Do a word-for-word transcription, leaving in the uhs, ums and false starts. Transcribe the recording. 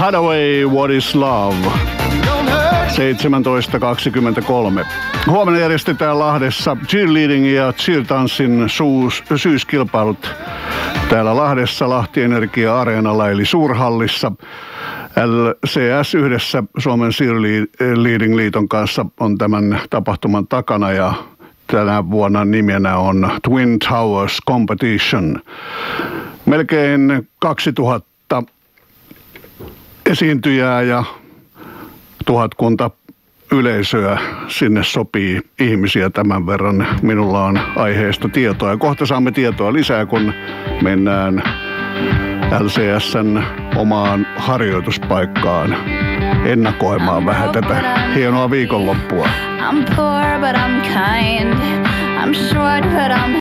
Hathaway, What is Love? seitsemäntoista kaksikymmentäkolme. Huomenna järjestetään Lahdessa cheerleading ja cheer-tanssin suus, syyskilpailut täällä Lahdessa Lahti Energia Areenalla eli Suurhallissa. L C S yhdessä Suomen Cheerleading liiton kanssa on tämän tapahtuman takana ja tänä vuonna nimenä on Twin Towers Competition. Melkein kaksituhatta esiintyjää ja tuhatkunta yleisöä. Sinne sopii ihmisiä tämän verran. Minulla on aiheesta tietoa ja kohta saamme tietoa lisää, kun mennään L C S:n omaan harjoituspaikkaan ennakoimaan vähän tätä hienoa viikonloppua. I'm poor, but I'm kind. I'm short, but I'm